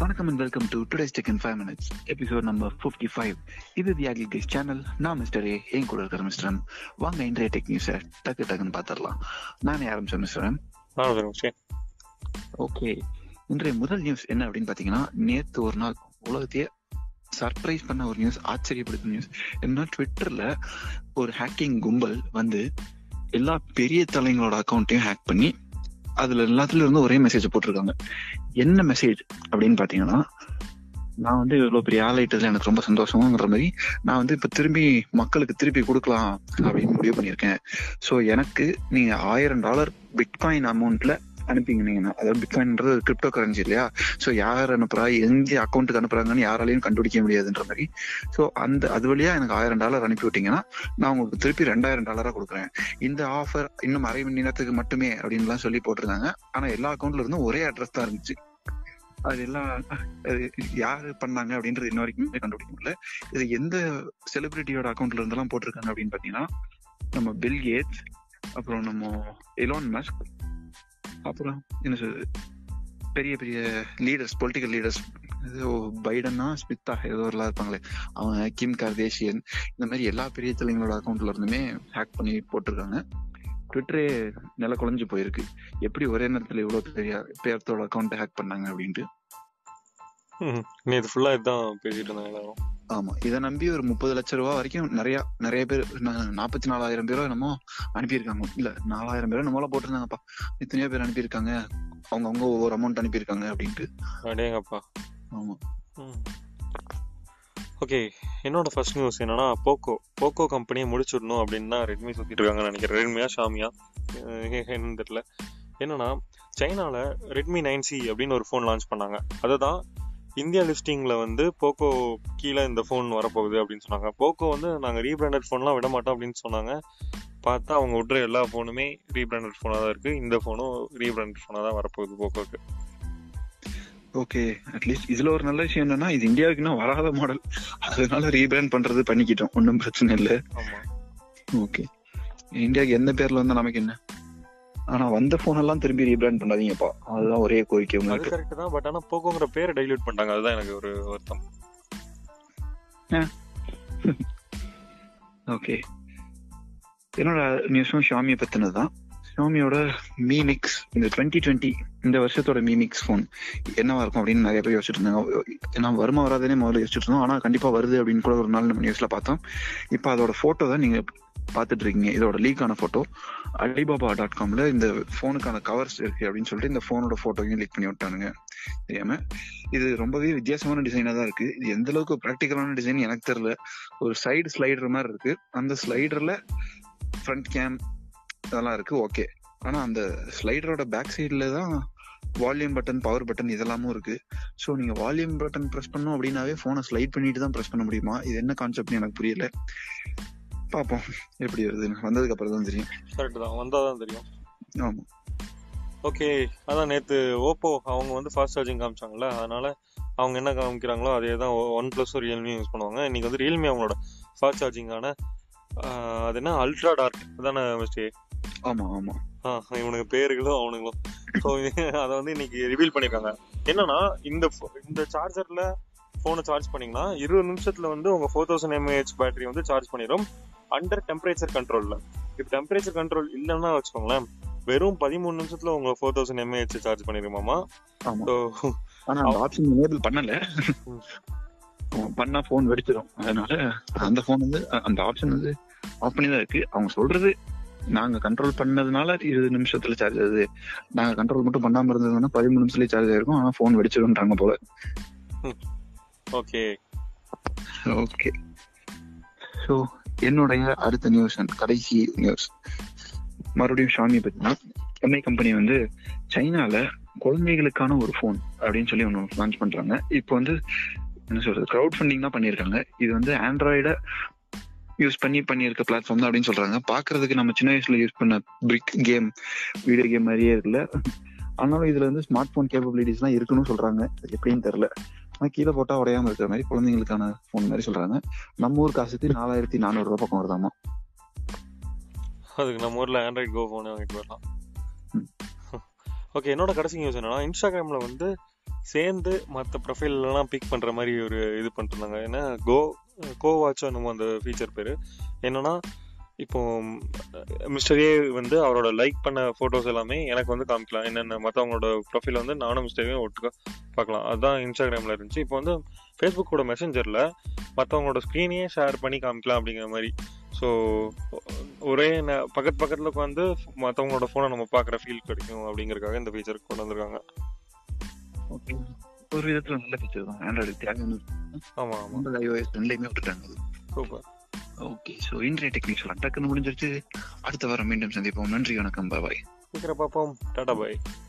வணக்கம் and welcome to today's Tech in 5 minutes, episode number 55. இது the Akhil guys channel. நான் mister A, என் கூட இருக்கிற மிஸ்டர் எம். வாங்க இன்றைய டெக் நியூஸை டக்குன்னு பார்த்துடலாம். நானே ஆரம்பிச்சேன் மிஸ்டர் எம். ஓகே, இன்றைய முதல் நியூஸ் என்ன அப்படின்னு பார்த்தீங்கன்னா, நேற்று ஒரு நாள் உலகத்தையே சர்ப்ரைஸ் பண்ண ஒரு நியூஸ், ஆச்சரியப்படுத்த நியூஸ். என்ன, ட்விட்டர்ல ஒரு ஹேக்கிங் கும்பல் வந்து எல்லா பெரிய தலைங்களோட அக்கௌண்ட்டையும் ஹேக் பண்ணி அதுல எல்லாத்துல இருந்து ஒரே மெசேஜ் போட்டிருக்காங்க. என்ன மெசேஜ் அப்படின்னு பாத்தீங்கன்னா, நான் வந்து இவ்வளவு பெரிய ஆளாயிட்டதுல எனக்கு ரொம்ப சந்தோஷமாங்கிற மாதிரி நான் வந்து இப்ப மக்களுக்கு திருப்பி கொடுக்கலாம் அப்படின்னு முடிவு பண்ணியிருக்கேன். ஸோ எனக்கு நீங்க $1000 பிட்காயின் அமௌண்ட்ல அனுப்பிங்கன்னா, அதாவது பிட்காயின்ன்றது கிரிப்டோ கரன்சி இல்லையா, ஸோ யார் அனுப்புறா, எந்த அக்கௌண்ட்டுக்கு அனுப்புறாங்கன்னு யாராலையும் கண்டுபிடிக்க முடியாதுன்ற மாதிரி. ஸோ அது வழியா எனக்கு $1000 அனுப்பி விட்டீங்கன்னா நான் உங்களுக்கு திருப்பி $2000 கொடுக்குறேன். இந்த ஆஃபர் இன்னும் அரை மணி நேரத்துக்கு மட்டுமே அப்படின்லாம் சொல்லி போட்டிருந்தாங்க. ஆனா எல்லா அக்கௌண்ட்ல இருந்தும் ஒரே அட்ரஸ் தான் இருந்துச்சு. அது எல்லாம் யாரு பண்ணாங்க அப்படின்றது இன்ன வரைக்கும் கண்டுபிடிக்க முடியல. இது எந்த செலிபிரிட்டியோட அக்கௌண்ட்ல இருந்தெல்லாம் போட்டிருக்காங்க அப்படின்னு பாத்தீங்கன்னா, நம்ம பில் கேட்ஸ், அப்புறம் நம்ம எலான் மஸ்க், அப்புறம் என்ன சொல்றது, பெரிய பெரிய லீடர்ஸ், பொலிட்டிக்கல் லீடர்ஸ், ஏதோ பைடனா ஸ்மித்தா ஏதோ எல்லாம் இருப்பாங்களே அவங்க, கிம் கர்தேஷியன், இந்த மாதிரி எல்லா பெரிய தலைங்களோட அக்கௌண்ட்ல இருந்துமே ஹேக் பண்ணி போட்டிருக்காங்க. ட்விட்டரே நில குழஞ்சு போயிருக்கு. எப்படி ஒரே நேரத்துல இவ்வளவு பெரிய பேர்த்தோட அக்கௌண்ட் ஹேக் பண்ணாங்க அப்படின்ட்டு. நேத்து ஃபுல்லா இதான் பேசிட்டு இருந்தாங்க எல்லாரும். ஆமா, இதை நம்பி ஒரு 30 லட்சம் ரூபாய் வரைக்கும் நிறைய பேர் 44,000 பேரோ என்னமோ அனுப்பியிருக்காங்க. இல்ல 4,000 பேரோ நம்மளால போட்டிருந்தாங்கப்பா. எத்தனையோ பேர் அனுப்பியிருக்காங்க, அவங்க ஒவ்வொரு அமௌண்ட் அனுப்பியிருக்காங்க அப்படின்ட்டு. அடேங்கப்பா. ஆமா. ஓகே, என்னோட ஃபர்ஸ்ட் நியூஸ் என்னன்னா, போக்கோ கம்பெனியை முடிச்சிடணும் அப்படின்னு தான் ரெட்மி சுத்திட்டு இருக்காங்கன்னு நினைக்கிறேன். ரெட்மியா ஷாமியா என்னன்னு தெரியல. என்னன்னா, சைனால ரெட்மி 9C அப்படின்னு ஒரு ஃபோன் லான்ச் பண்ணாங்க. அதுதான் இந்தியா லிஸ்டிங்ல வந்து போக்கோ கீழே இந்த ஃபோன் வரப்போகுது அப்படின்னு சொன்னாங்க. போக்கோ வந்து நாங்க ரீபிராண்டட் ஃபோன்லாம் விட மாட்டோம் அப்படின்னு சொன்னாங்க. பார்த்தா அவங்க விட்ற எல்லா ஃபோனுமே ரீபிராண்டட் ஃபோனா தான் இருக்கு. இந்த ஃபோனும் ரீபிராண்டட் ஃபோனா தான் வரப்போகுது போக்கோக்கு. ஓகே, அட்லீஸ்ட் இதுல ஒரு நல்ல விஷயம் என்னன்னா, இது இந்தியாவுக்கு இன்னும் வராத மாடல், அதனால ரீபிராண்ட் பண்றது பண்ணிக்கிட்டோம், ஒன்றும் பிரச்சனை இல்லை. ஆமா, ஓகே. இந்தியாவுக்கு எந்த பேர்ல வந்தா நமக்கு என்ன, ஆனா வந்த போன் எல்லாம் திரும்பி ரீபிராண்ட் பண்ணாதீங்கப்பா, அதுதான் ஒரே கோரிக்கை. அது கரெக்ட் தான், பட் ஆனா போக்கோங்கிற பேரை டைல்யூட் பண்ணிட்டாங்க, அதுதான் எனக்கு ஒரு வருத்தம். ஓகே, என்னோட நியூஸும் ஷாமியை பத்தினதுதான். ஷாமியோட Mi Mix, இந்த 2020 இந்த வருஷத்தோட Mi Mix போன் என்னவா இருக்கும் அப்படின்னு நிறைய பேர் யோசிச்சுட்டு இருந்தாங்க. ஏன்னா வருமா வராதுன்னே முதல்ல யோசிச்சுட்டு இருந்தோம். ஆனா கண்டிப்பா வருது அப்படின்னு கூட ஒரு நாள் நம்ம நியூஸ்ல பார்த்தோம். இப்ப அதோட போட்டோ தான் நீங்க பாத்துட்டு இருக்கீங்க. இதோட லீக்கான போட்டோ Alibaba.comல இந்த போனுக்கான கவர்ஸ் இருக்கு அப்படின்னு சொல்லிட்டு இந்த போனோட போட்டோவையும் லீக் பண்ணி விட்டானுங்க தெரியாம. இது ரொம்பவே வித்தியாசமான டிசைனா தான் இருக்கு. இது எந்த அளவுக்கு ப்ராக்டிக்கலான டிசைன் எனக்கு தெரியல. ஒரு சைடு ஸ்லைடர் மாதிரி இருக்கு, அந்த ஸ்லைடர்ல ஃப்ரண்ட் கேம் அதெல்லாம் இருக்கு. ஓகே, ஆனா அந்த ஸ்லைடரோட பேக் சைட்ல தான் வால்யூம் பட்டன், பவர் பட்டன் இதெல்லாமும் இருக்கு. ஸோ நீங்க வால்யூம் பட்டன் ப்ரெஸ் பண்ணோம் அப்படின்னாவே போனை ஸ்லைட் பண்ணிட்டு தான் ப்ரெஸ் பண்ண முடியுமா? இது என்ன கான்செப்ட்னு எனக்கு புரியல. பாப்போம் எப்படி வருதுன்னு, வந்ததுக்கு அப்புறம் தான் தெரியும். கரெக்ட் தான், வந்தாதான் தெரியும். ஆமா. ஓகே, அதான் நேத்து ஓப்போ அவங்க வந்து ஃபாஸ்ட் சார்ஜிங் காமிச்சாங்கல்ல, அதனால அவங்க என்ன காமிக்கிறாங்களோ அதே தான் OnePlus ரியல்மி யூஸ் பண்ணுவாங்க. இன்னைக்கு வந்து ரியல்மி அவங்களோட ஃபாஸ்ட் சார்ஜிங்கான அது என்ன அல்ட்ரா டார்க் அதானே மிஸ்டே? ஆமா ஆமா, இவனுக்கு பேர்களும் அவனுங்களும். ஸோ அதை வந்து இன்னைக்கு ரிவீல் பண்ணிருக்காங்க. என்னன்னா, இந்த சார்ஜர்ல போனை சார்ஜ் பண்ணீங்கன்னா 20 நிமிஷத்துல வந்து உங்க 4000 mAh பேட்டரி வந்து சார்ஜ் பண்ணிடும், அண்டர் டெம்பரேச்சர் கண்ட்ரோல்ல. இப்ப டெம்பரேச்சர் கண்ட்ரோல் இல்லைன்னா வச்சுக்கோங்களேன், வெறும் 13 நிமிஷத்துல உங்க 4000 mAh சார்ஜ் பண்ணிருமாமா. ஆனா அந்த ஆப்ஷன் எனேபிள் பண்ணல, பண்ணா போன் வெடிச்சிடும். அதனால அந்த போன் வந்து அந்த ஆப்ஷன் வந்து ஆஃப் பண்ணி தான் இருக்கு. அவங்க சொல்றது நாங்க கண்ட்ரோல் பண்ணதுனால 20 நிமிஷத்துல சார்ஜ் ஆகுது, நாங்க கண்ட்ரோல் மட்டும் பண்ணாம இருந்ததுன்னா 13 நிமிஷத்துலயே சார்ஜ் ஆயிருக்கும், ஆனா போன் வெடிச்சிடும்ன்றாங்க போல. ஓகே ஓகே, ஸோ என்னுடைய அடுத்த நியூஸ், கடைசி நியூஸ் மறுபடியும் ஷாமி பத்தினா. எம்ஐ கம்பெனி வந்து சைனால குழந்தைகளுக்கான ஒரு போன் அப்படின்னு சொல்லி ஒன்று லான்ச் பண்றாங்க. இப்போ வந்து என்ன சொல்றது, கிரவுட் ஃபண்டிங் தான் பண்ணியிருக்காங்க. இது வந்து ஆண்ட்ராய்டை யூஸ் பண்ணியிருக்க பிளாட்ஃபார்ம் தான் அப்படின்னு சொல்றாங்க. பாக்குறதுக்கு நம்ம சின்ன வயசுல யூஸ் பண்ண பிரிக் கேம், வீடியோ கேம் மாதிரியே இருக்குல்ல. ஆனாலும் இதுல வந்து ஸ்மார்ட் போன் கேப்பபிலிட்டிஸ் எல்லாம் இருக்குன்னு சொல்றாங்க. எப்படின்னு தெரியல. ஆனா கீழே போட்டா உடையாம இருக்கிற மாதிரி குழந்தைங்களுக்கான போன் மாதிரி சொல்றாங்க. நம்ம ஊர் காசுக்கு 4400 பக்கம் வருதாமா. அதுக்கு நம்ம ஊர்ல ஆண்ட்ராய்ட் கோ போன் வாங்கிட்டு வரலாம். ஓகே, என்னோட கடைசி நியூஸ் என்னன்னா, இன்ஸ்டாகிராம்ல வந்து சேர்ந்து மற்ற ப்ரொஃபைல்லாம் பிக் பண்ற மாதிரி ஒரு இது பண்ணிட்டு இருந்தாங்க. ஏன்னா கோ வாட்சோ நம்ம அந்த ஃபீச்சர் பேரு என்னன்னா, இப்போ மிஸ்டர் ஏ வந்து அவரோட லைக் பண்ண போட்டோஸ் எல்லாமே எனக்கு வந்து காமிக்கலாம். என்னென்ன மற்றவங்களோட ப்ரொஃபைல் வந்து நானும் மிஸ்டர் ஏ ஒட்டுக்கா பார்க்கலாம். அதுதான் இன்ஸ்டாகிராம்ல இருந்துச்சு. இப்போ வந்து ஃபேஸ்புக்கோட மெசஞ்சர்ல மற்றவங்களோட ஸ்க்ரீனையே ஷேர் பண்ணி காமிக்கலாம் அப்படிங்கிற மாதிரி. ஸோ ஒரே பக்கத்துல உட்காந்து மற்றவங்களோட ஃபோனை நம்ம பார்க்குற ஃபீல் கிடைக்கும் அப்படிங்கறதுக்காக இந்த ஃபீச்சர் கொண்டு வந்திருக்காங்க. ஓகே, ஒரு விதத்துல நல்ல ஃபீச்சர் தான். ஆண்ட்ராய்டு தேவையான ஆமா ஆமா, iOS ரெண்டுலையுமே விட்டுட்டாங்க. சூப்பர். ஓகே, ஸோ இன்றைய டெக்னிக்ஸ் டக்குன்னு முடிஞ்சிருச்சு. அடுத்த வாரம் மீண்டும் சந்திப்போம். நன்றி, வணக்கம், பாய். சீக்கிரம் பார்ப்போம். டாடா பாய்.